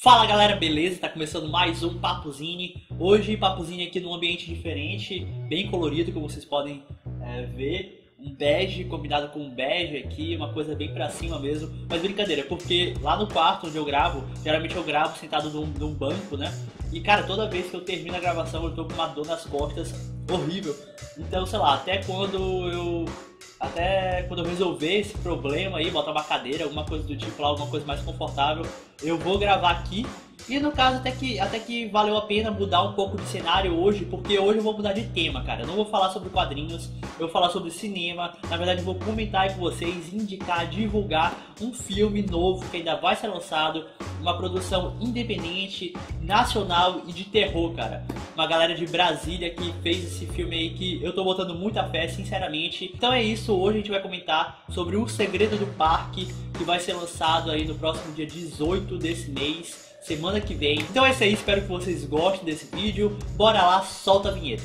Fala galera, beleza? Tá começando mais um Papuzine. Hoje, Papuzine aqui num ambiente diferente, bem colorido, como vocês podem ver. Um bege combinado com um bege aqui, uma coisa bem pra cima mesmo. Mas brincadeira, porque lá no quarto onde eu gravo, geralmente eu gravo sentado num banco, né? E cara, toda vez que eu termino a gravação eu tô com uma dor nas costas horrível. Então, sei lá, até quando eu resolver esse problema aí, botar uma cadeira, alguma coisa do tipo lá, alguma coisa mais confortável, eu vou gravar aqui. E no caso até que valeu a pena mudar um pouco de cenário hoje, porque hoje eu vou mudar de tema, cara. Eu não vou falar sobre quadrinhos, eu vou falar sobre cinema. Na verdade eu vou comentar aí com vocês, indicar, divulgar um filme novo que ainda vai ser lançado, uma produção independente, nacional e de terror, cara. Uma galera de Brasília que fez esse filme aí que eu tô botando muita fé, sinceramente. Então é isso, hoje a gente vai comentar sobre O Segredo do Parque, que vai ser lançado aí no próximo dia 18 desse mês, semana que vem. Então é isso aí, espero que vocês gostem desse vídeo. Bora lá, solta a vinheta.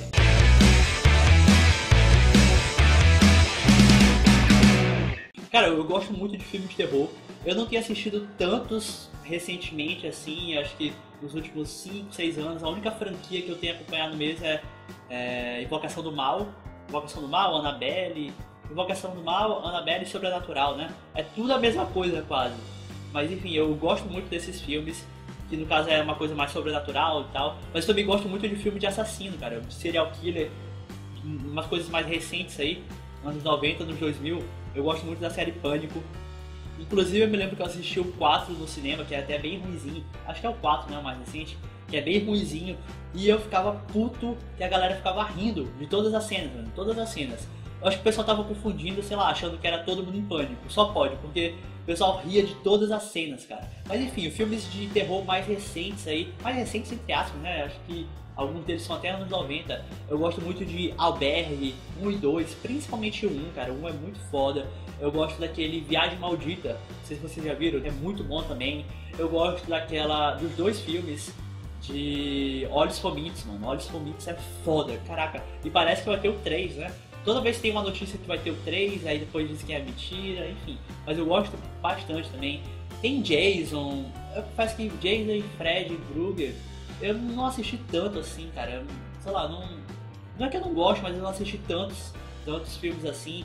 Cara, eu gosto muito de filmes de terror. Eu não tenho assistido tantos recentemente, assim, acho que nos últimos 5, 6 anos. A única franquia que eu tenho acompanhado mesmo é Invocação do Mal. Invocação do Mal, Annabelle. Invocação do Mal, Annabelle e Sobrenatural, né? É tudo a mesma coisa, quase. Mas enfim, eu gosto muito desses filmes, que no caso é uma coisa mais sobrenatural e tal. Mas eu também gosto muito de filme de assassino, cara. De serial killer, umas coisas mais recentes aí, anos 90, anos 2000. Eu gosto muito da série Pânico. Inclusive eu me lembro que eu assisti o 4 no cinema, que é até bem ruinzinho. Acho que é o 4, né, o mais recente. Que é bem ruinzinho. E eu ficava puto que a galera ficava rindo de todas as cenas, mano. Todas as cenas. Eu acho que o pessoal tava confundindo, sei lá, achando que era todo mundo em pânico. Só pode, porque o pessoal ria de todas as cenas, cara. Mas enfim, filmes de terror mais recentes aí, mais recentes entre aspas, né? Acho que alguns deles são até anos 90. Eu gosto muito de Albergue 1 e 2, principalmente o 1, cara. O 1 é muito foda. Eu gosto daquele Viagem Maldita, não sei se vocês já viram, é muito bom também. Eu gosto dos dois filmes de Olhos Famintos, mano. Olhos Famintos é foda, caraca. E parece que vai ter o 3, né? Toda vez tem uma notícia que vai ter o 3, aí depois diz que é mentira, enfim. Mas eu gosto bastante também. Tem Jason, parece que Jason e Fred Krueger, eu não assisti tanto assim, cara. Sei lá, não é que eu não gosto, mas eu não assisti tantos filmes assim.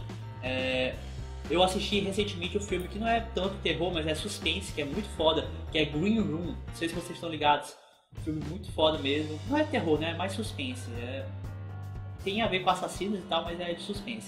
Eu assisti recentemente um filme que não é tanto terror, mas é suspense, que é muito foda, que é Green Room. Não sei se vocês estão ligados. Um filme muito foda mesmo. Não é terror, né? É mais suspense. Tem a ver com assassinos e tal, mas é de suspense.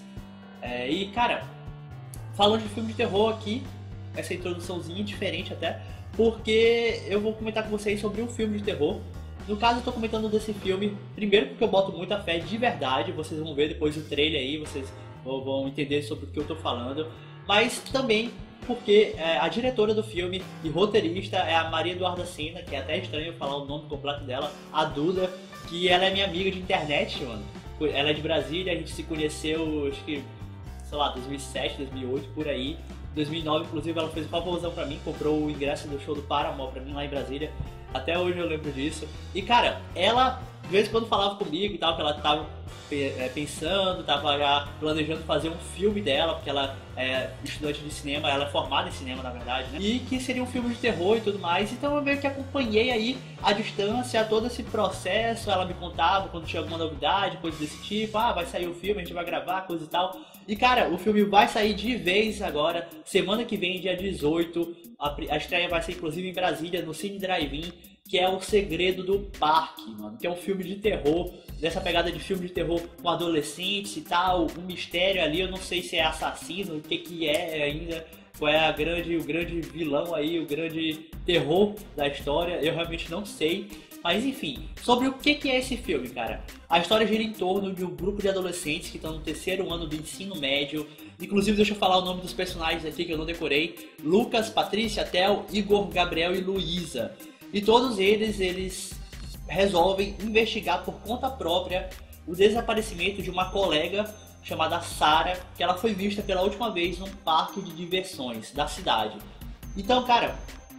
E cara, falando de filme de terror aqui, essa introduçãozinha diferente até, porque eu vou comentar com vocês sobre um filme de terror. No caso, eu tô comentando desse filme, primeiro porque eu boto muita fé de verdade, vocês vão ver depois do trailer aí, vocês vão entender sobre o que eu tô falando, mas também porque a diretora do filme e roteirista é a Maria Eduarda Sena, que é até estranho falar o nome completo dela, a Duda, que ela é minha amiga de internet, mano. Ela é de Brasília, a gente se conheceu, acho que, sei lá, 2007, 2008, por aí. 2009, inclusive, ela fez um favorzão pra mim, comprou o ingresso do show do Paramore pra mim lá em Brasília. Até hoje eu lembro disso. E, cara, ela, de vez em quando, falava comigo e tal, que ela tava pensando, tava já planejando fazer um filme dela, porque ela é estudante de cinema, ela é formada em cinema, na verdade, né? E que seria um filme de terror e tudo mais. Então eu meio que acompanhei aí à distância todo esse processo. Ela me contava quando tinha alguma novidade, coisa desse tipo. Vai sair o filme, a gente vai gravar, coisa e tal. E cara, o filme vai sair de vez agora, semana que vem, dia 18. A estreia vai ser inclusive em Brasília, no Cine Drive-In, que é O Segredo do Parque, mano. Que é um filme de terror, dessa pegada de filme de terror com adolescentes e tal, um mistério ali, eu não sei se é assassino, o que é ainda, qual é o grande vilão aí, o grande terror da história, eu realmente não sei. Mas enfim, sobre o que é esse filme, cara? A história gira em torno de um grupo de adolescentes que estão no terceiro ano do ensino médio. Inclusive, deixa eu falar o nome dos personagens aqui que eu não decorei. Lucas, Patrícia, Theo, Igor, Gabriel e Luísa. E todos eles resolvem investigar por conta própria o desaparecimento de uma colega chamada Sarah, que ela foi vista pela última vez num parque de diversões da cidade. Então, cara,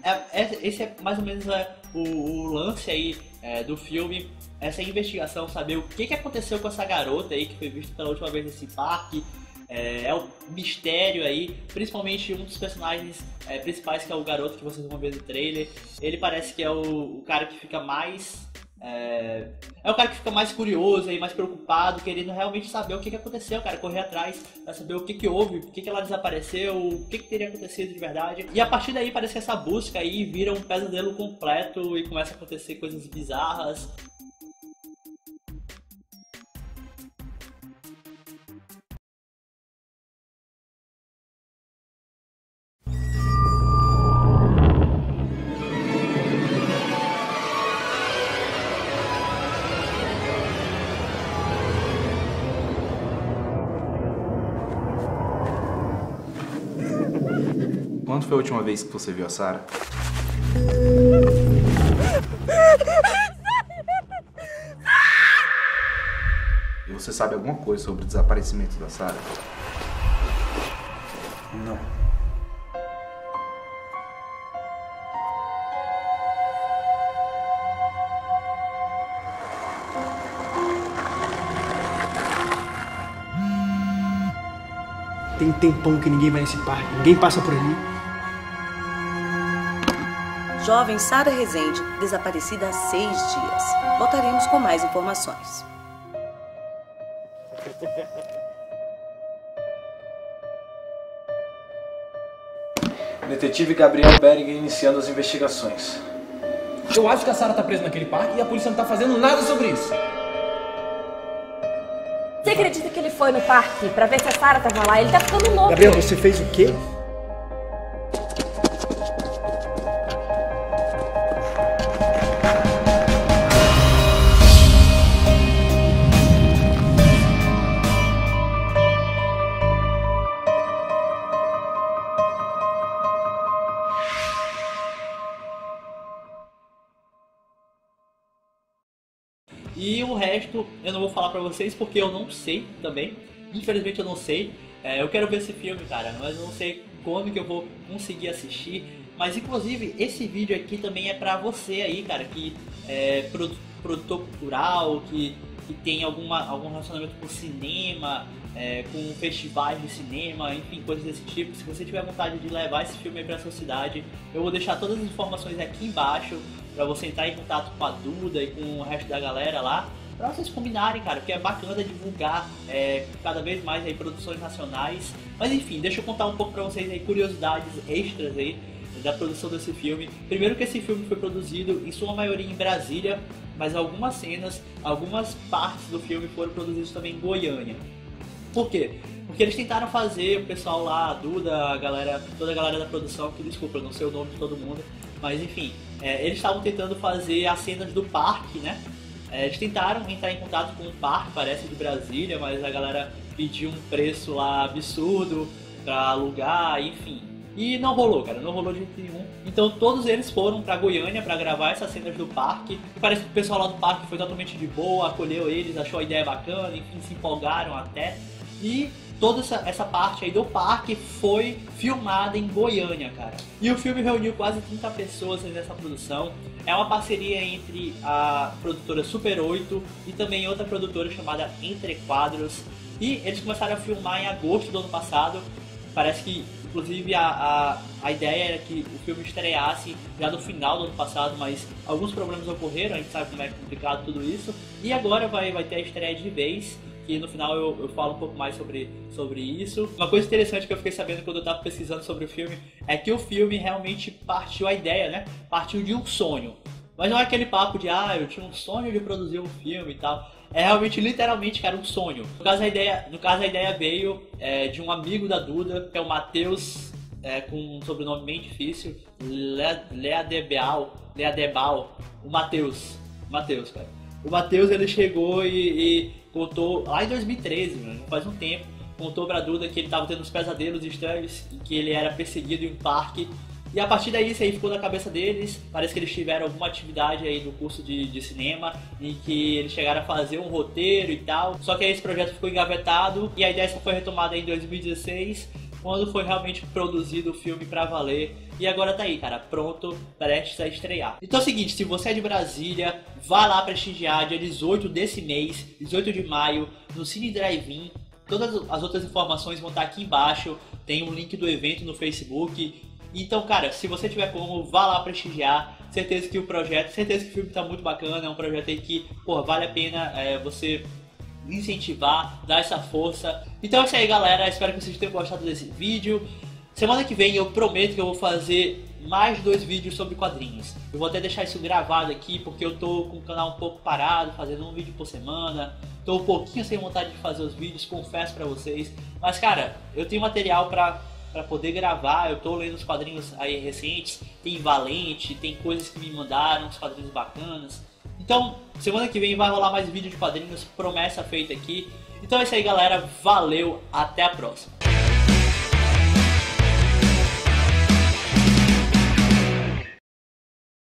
esse é mais ou menos o lance aí do filme, essa investigação, saber o que aconteceu com essa garota aí que foi vista pela última vez nesse parque, É o mistério aí, principalmente um dos personagens principais, que é o garoto que vocês vão ver no trailer. Ele parece que é o cara que fica mais... É o cara que fica mais curioso e mais preocupado, querendo realmente saber o que aconteceu, cara, correr atrás pra saber o que houve, por que ela desapareceu, o que teria acontecido de verdade. E a partir daí parece que essa busca aí vira um pesadelo completo e começa a acontecer coisas bizarras. Quando foi a última vez que você viu a Sarah? E você sabe alguma coisa sobre o desaparecimento da Sarah? Não. Tem tempão que ninguém vai nesse parque, ninguém passa por ali. Jovem Sarah Rezende, desaparecida há 6 dias. Voltaremos com mais informações. Detetive Gabriel Beringer iniciando as investigações. Eu acho que a Sarah tá presa naquele parque e a polícia não tá fazendo nada sobre isso. Você acredita que ele foi no parque pra ver se a Sarah tava lá? Ele tá ficando louco. Gabriel, você fez o quê? E o resto eu não vou falar pra vocês porque eu não sei também. Infelizmente eu não sei. Eu quero ver esse filme, cara, mas eu não sei quando que eu vou conseguir assistir. Mas inclusive esse vídeo aqui também é pra você aí, cara, que é produtor cultural, que tem algum relacionamento com cinema, com festivais de cinema, enfim, coisas desse tipo. Se você tiver vontade de levar esse filme aí pra sua cidade, eu vou deixar todas as informações aqui embaixo pra você entrar em contato com a Duda e com o resto da galera lá, pra vocês combinarem, cara, porque é bacana divulgar cada vez mais aí produções nacionais. Mas enfim, deixa eu contar um pouco pra vocês aí curiosidades extras aí da produção desse filme. Primeiro que esse filme foi produzido em sua maioria em Brasília, mas algumas cenas, algumas partes do filme foram produzidas também em Goiânia. Por quê? Porque eles tentaram fazer, o pessoal lá, a Duda, a galera, toda a galera da produção, que desculpa, eu não sei o nome de todo mundo, mas enfim, eles estavam tentando fazer as cenas do parque, né? Eles tentaram entrar em contato com o parque, parece de Brasília, mas a galera pediu um preço lá absurdo pra alugar, enfim. E não rolou, cara, não rolou de jeito nenhum. Então todos eles foram pra Goiânia pra gravar essas cenas do parque. Parece que o pessoal lá do parque foi totalmente de boa, acolheu eles, achou a ideia bacana, enfim, se empolgaram até. E toda essa parte aí do parque foi filmada em Goiânia, cara. E o filme reuniu quase 30 pessoas nessa produção. É uma parceria entre a produtora Super 8 e também outra produtora chamada Entre Quadros. E eles começaram a filmar em agosto do ano passado. Parece que, inclusive, a ideia era que o filme estreasse já no final do ano passado, mas alguns problemas ocorreram, a gente sabe como é complicado tudo isso. E agora vai ter a estreia de vez. E no final eu falo um pouco mais sobre isso. Uma coisa interessante que eu fiquei sabendo quando eu tava pesquisando sobre o filme é que o filme realmente partiu a ideia, né? Partiu de um sonho. Mas não é aquele papo de, eu tinha um sonho de produzir um filme e tal. É realmente, literalmente, cara, um sonho. No caso, a ideia veio de um amigo da Duda, que é o Matheus, com um sobrenome bem difícil, Leadebal, o Matheus, cara. O Matheus, ele chegou e contou, lá em 2013, mano, faz um tempo, contou pra Duda que ele tava tendo uns pesadelos estranhos e que ele era perseguido em um parque. E a partir daí, isso aí ficou na cabeça deles. Parece que eles tiveram alguma atividade aí no curso de cinema em que eles chegaram a fazer um roteiro e tal. Só que aí esse projeto ficou engavetado e a ideia só foi retomada em 2016, quando foi realmente produzido o filme pra valer. E agora tá aí, cara, pronto, prestes a estrear. Então é o seguinte, se você é de Brasília, vá lá prestigiar dia 18 desse mês, 18 de maio, no Cine Drive-In. Todas as outras informações vão estar aqui embaixo, tem um link do evento no Facebook. Então, cara, se você tiver como, vá lá prestigiar. Certeza que o filme tá muito bacana, é um projeto aí que, pô, vale a pena você incentivar, dar essa força. Então é isso aí, galera, espero que vocês tenham gostado desse vídeo. Semana que vem eu prometo que eu vou fazer mais 2 vídeos sobre quadrinhos. Eu vou até deixar isso gravado aqui, porque eu tô com o canal um pouco parado, fazendo um vídeo por semana. Tô um pouquinho sem vontade de fazer os vídeos, confesso pra vocês. Mas, cara, eu tenho material pra poder gravar. Eu tô lendo os quadrinhos aí recentes. Tem Valente, tem coisas que me mandaram, uns quadrinhos bacanas. Então, semana que vem vai rolar mais vídeo de quadrinhos, promessa feita aqui. Então é isso aí, galera. Valeu, até a próxima.